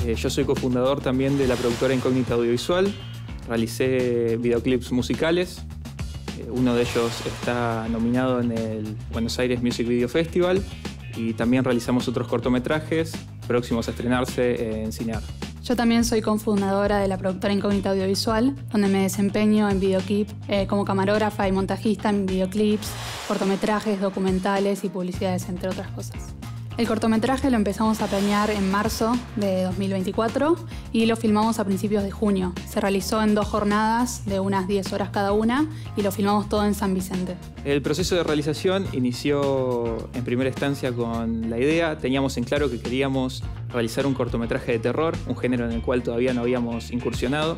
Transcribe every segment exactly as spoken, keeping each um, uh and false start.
Eh, yo soy cofundador también de la productora Incógnita Audiovisual. Realicé videoclips musicales. Eh, uno de ellos está nominado en el Buenos Aires Music Video Festival. Y también realizamos otros cortometrajes próximos a estrenarse en Cinear. Yo también soy cofundadora de la productora Incógnita Audiovisual, donde me desempeño en videoclip eh, como camarógrafa y montajista en videoclips, cortometrajes, documentales y publicidades, entre otras cosas. El cortometraje lo empezamos a planear en marzo de dos mil veinticuatro y lo filmamos a principios de junio. Se realizó en dos jornadas de unas diez horas cada una y lo filmamos todo en San Vicente. El proceso de realización inició en primera instancia con la idea. Teníamos en claro que queríamos realizar un cortometraje de terror, un género en el cual todavía no habíamos incursionado.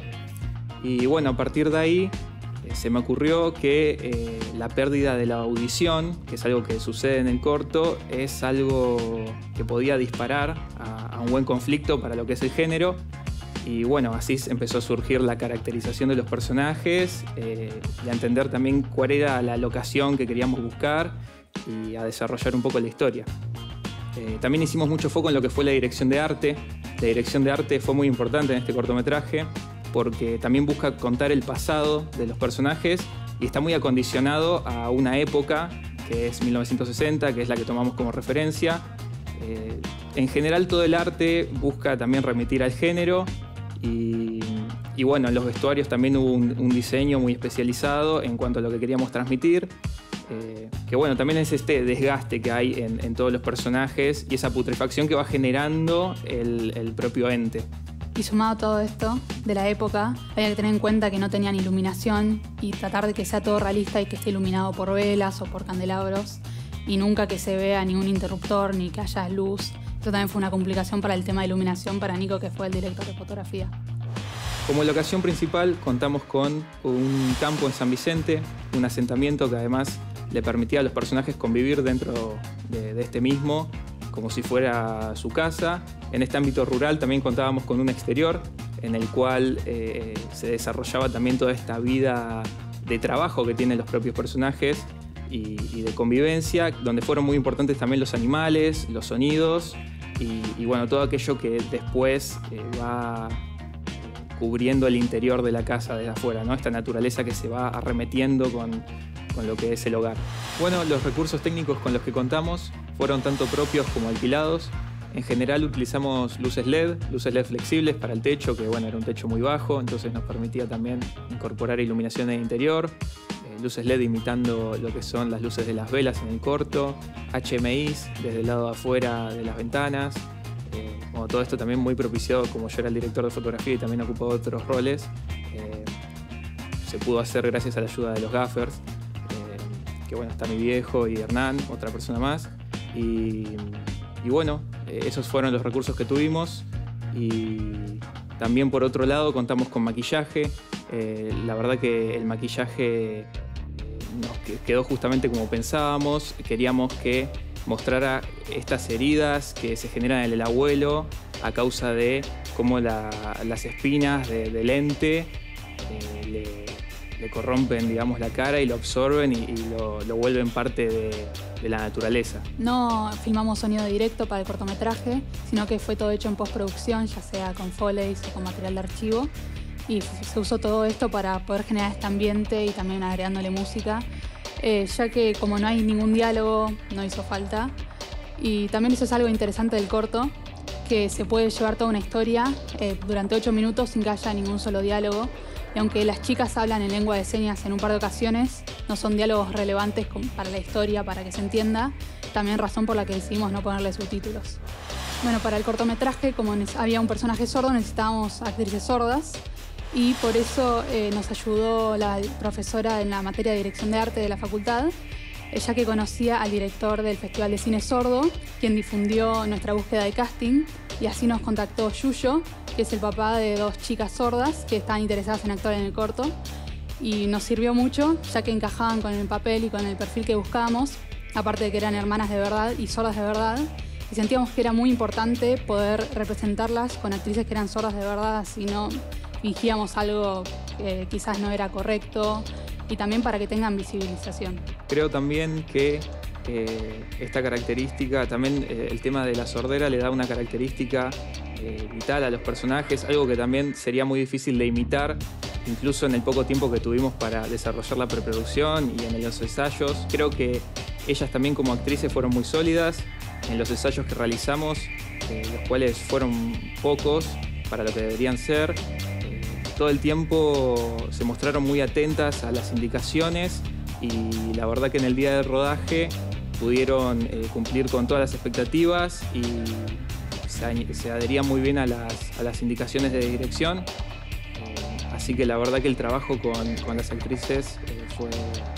Y bueno, a partir de ahí eh, se me ocurrió que eh, la pérdida de la audición, que es algo que sucede en el corto, es algo que podía disparar a, a un buen conflicto para lo que es el género. Y bueno, así empezó a surgir la caracterización de los personajes eh, y a entender también cuál era la locación que queríamos buscar y a desarrollar un poco la historia. Eh, también hicimos mucho foco en lo que fue la dirección de arte. La dirección de arte fue muy importante en este cortometraje porque también busca contar el pasado de los personajes y está muy acondicionado a una época que es mil novecientos sesenta, que es la que tomamos como referencia. Eh, en general todo el arte busca también remitir al género. Y, y bueno, en los vestuarios también hubo un, un diseño muy especializado en cuanto a lo que queríamos transmitir. Eh, que bueno, también es este desgaste que hay en, en todos los personajes y esa putrefacción que va generando el, el propio ente. Y sumado a todo esto de la época, había que tener en cuenta que no tenían iluminación y tratar de que sea todo realista y que esté iluminado por velas o por candelabros y nunca que se vea ningún interruptor ni que haya luz. Eso también fue una complicación para el tema de iluminación para Nico, que fue el director de fotografía. Como locación principal contamos con un campo en San Vicente, un asentamiento que además le permitía a los personajes convivir dentro de, de este mismo, como si fuera su casa. En este ámbito rural también contábamos con un exterior en el cual eh, se desarrollaba también toda esta vida de trabajo que tienen los propios personajes y, y de convivencia, donde fueron muy importantes también los animales, los sonidos y, y bueno, todo aquello que después eh, va cubriendo el interior de la casa desde afuera, ¿no? Esta naturaleza que se va arremetiendo con, con lo que es el hogar. Bueno, los recursos técnicos con los que contamos fueron tanto propios como alquilados. En general utilizamos luces L E D, luces L E D flexibles para el techo, que bueno, era un techo muy bajo, entonces nos permitía también incorporar iluminación en el interior. Eh, luces L E D imitando lo que son las luces de las velas en el corto, H M Is desde el lado de afuera de las ventanas. Eh, bueno, todo esto también muy propiciado, como yo era el director de fotografía y también ocupaba otros roles. Eh, se pudo hacer gracias a la ayuda de los gaffers, eh, que bueno, está mi viejo y Hernán, otra persona más. Y, y bueno, eh, esos fueron los recursos que tuvimos. Y también por otro lado contamos con maquillaje. Eh, la verdad que el maquillaje eh, nos quedó justamente como pensábamos. Queríamos que mostrara estas heridas que se generan en el abuelo a causa de cómo la, las espinas de, del ente eh, le, le corrompen, digamos, la cara y lo absorben y, y lo, lo vuelven parte de, de la naturaleza. No filmamos sonido directo para el cortometraje, sino que fue todo hecho en postproducción, ya sea con Foleys o con material de archivo. Y se usó todo esto para poder generar este ambiente y también agregándole música. Eh, ya que como no hay ningún diálogo, no hizo falta. Y también eso es algo interesante del corto, que se puede llevar toda una historia eh, durante ocho minutos sin que haya ningún solo diálogo. Y aunque las chicas hablan en lengua de señas en un par de ocasiones, no son diálogos relevantes para la historia, para que se entienda. También razón por la que decidimos no ponerle subtítulos. Bueno, para el cortometraje, como había un personaje sordo, necesitábamos actrices sordas. Y por eso eh, nos ayudó la profesora en la materia de dirección de arte de la facultad, ella que conocía al director del Festival de Cine Sordo, quien difundió nuestra búsqueda de casting, y así nos contactó Yuyo, que es el papá de dos chicas sordas que estaban interesadas en actuar en el corto, y nos sirvió mucho, ya que encajaban con el papel y con el perfil que buscábamos, aparte de que eran hermanas de verdad y sordas de verdad, y sentíamos que era muy importante poder representarlas con actrices que eran sordas de verdad, así no fingíamos algo que quizás no era correcto, y también para que tengan visibilización. Creo también que eh, esta característica, también eh, el tema de la sordera le da una característica eh, vital a los personajes, algo que también sería muy difícil de imitar, incluso en el poco tiempo que tuvimos para desarrollar la preproducción y en los ensayos. Creo que ellas también como actrices fueron muy sólidas en los ensayos que realizamos, eh, los cuales fueron pocos para lo que deberían ser. Eh, todo el tiempo se mostraron muy atentas a las indicaciones y la verdad que en el día del rodaje pudieron eh, cumplir con todas las expectativas y se, se adherían muy bien a las, a las indicaciones de dirección. Eh, así que la verdad que el trabajo con, con las actrices eh, fue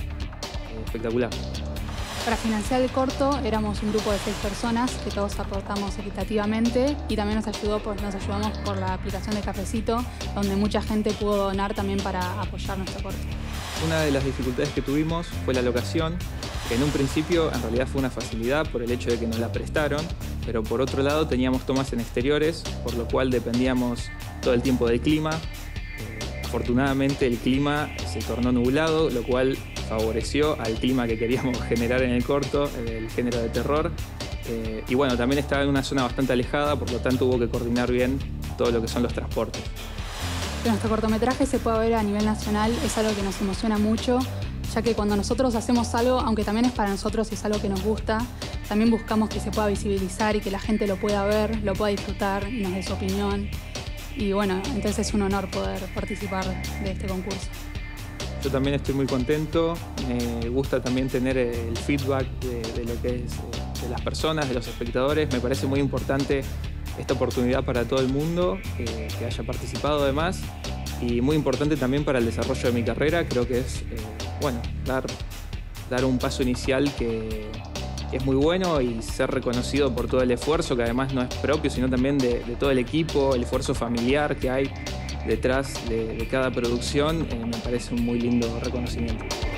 eh, espectacular. Para financiar el corto éramos un grupo de seis personas que todos aportamos equitativamente y también nos, ayudó por, nos ayudamos por la aplicación de Cafecito, donde mucha gente pudo donar también para apoyar nuestro corto. Una de las dificultades que tuvimos fue la locación, que en un principio en realidad fue una facilidad por el hecho de que nos la prestaron, pero por otro lado teníamos tomas en exteriores, por lo cual dependíamos todo el tiempo del clima. Eh, afortunadamente el clima se tornó nublado, lo cual favoreció al clima que queríamos generar en el corto, el género de terror. Eh, y bueno, también estaba en una zona bastante alejada, por lo tanto hubo que coordinar bien todo lo que son los transportes. Que nuestro cortometraje se pueda ver a nivel nacional es algo que nos emociona mucho, ya que cuando nosotros hacemos algo, aunque también es para nosotros y es algo que nos gusta, también buscamos que se pueda visibilizar y que la gente lo pueda ver, lo pueda disfrutar y nos dé su opinión. Y bueno, entonces es un honor poder participar de este concurso. Yo también estoy muy contento, me gusta también tener el feedback de, de lo que es de las personas, de los espectadores. Me parece muy importante esta oportunidad para todo el mundo, eh, que haya participado además, y muy importante también para el desarrollo de mi carrera. Creo que es, eh, bueno, dar, dar un paso inicial que es muy bueno y ser reconocido por todo el esfuerzo, que además no es propio, sino también de, de todo el equipo, el esfuerzo familiar que hay detrás de, de cada producción. Eh, me parece un muy lindo reconocimiento.